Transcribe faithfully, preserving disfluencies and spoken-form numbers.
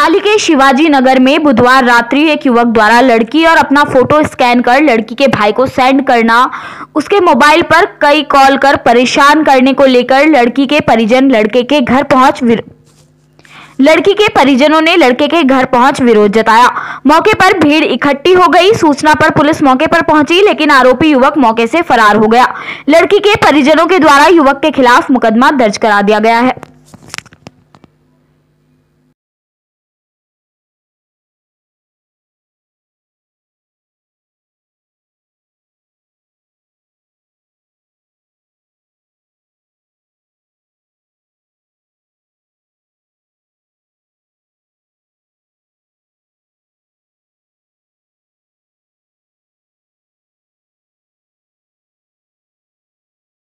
पाली के शिवाजी नगर में बुधवार रात्रि एक युवक द्वारा लड़की और अपना फोटो स्कैन कर लड़की के भाई को सेंड करना, उसके मोबाइल पर कई कॉल कर परेशान करने को लेकर लड़की के परिजन लड़के के घर पहुंच लड़की के परिजनों ने लड़के के घर पहुंच विरोध जताया। मौके पर भीड़ इकट्ठी हो गई। सूचना पर पुलिस मौके पर पहुंची, लेकिन आरोपी युवक मौके से फरार हो गया। लड़की के परिजनों के द्वारा युवक के खिलाफ मुकदमा दर्ज करा दिया गया है।